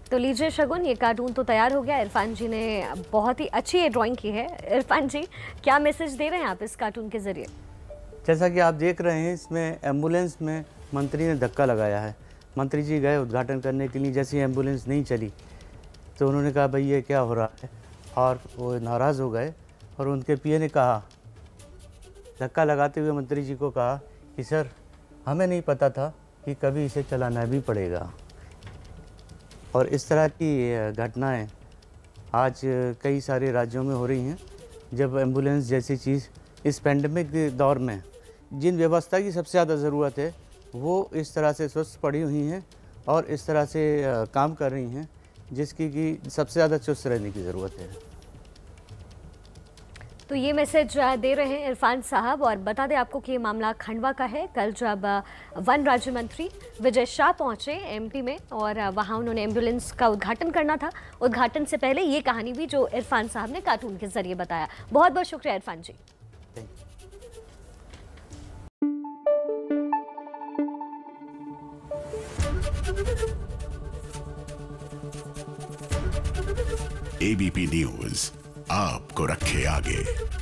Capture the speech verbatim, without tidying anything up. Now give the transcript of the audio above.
तो लीजिए शगुन, ये कार्टून तो तैयार हो गया। इरफान जी ने बहुत ही अच्छी ये ड्राइंग की है। इरफान जी, क्या मैसेज दे रहे हैं आप इस कार्टून के जरिए? जैसा कि आप देख रहे हैं, इसमें एम्बुलेंस में मंत्री ने धक्का लगाया है। मंत्री जी गए उद्घाटन करने के लिए, जैसे एम्बुलेंस नहीं चली तो उन्होंने कहा भाई ये क्या हो रहा है, और वो नाराज़ हो गए। और उनके पीए ने कहा, धक्का लगाते हुए मंत्री जी को कहा कि सर, हमें नहीं पता था कि कभी इसे चलाना भी पड़ेगा। और इस तरह की घटनाएं आज कई सारे राज्यों में हो रही हैं, जब एम्बुलेंस जैसी चीज़ इस पेंडेमिक के दौर में जिन व्यवस्था की सबसे ज़्यादा ज़रूरत है वो इस तरह से स्वस्थ पड़ी हुई हैं और इस तरह से काम कर रही हैं, जिसकी कि सबसे ज़्यादा चुस्त रहने की ज़रूरत है। तो ये मैसेज दे रहे हैं इरफान साहब। और बता दें आपको कि ये मामला खंडवा का है। कल जब वन राज्य मंत्री विजय शाह पहुंचे एमपी में और वहां उन्होंने एम्बुलेंस का उद्घाटन करना था, उद्घाटन से पहले ये कहानी भी जो इरफान साहब ने कार्टून के जरिए बताया। बहुत बहुत शुक्रिया इरफान जी। एबीपी न्यूज आपको रखे आगे।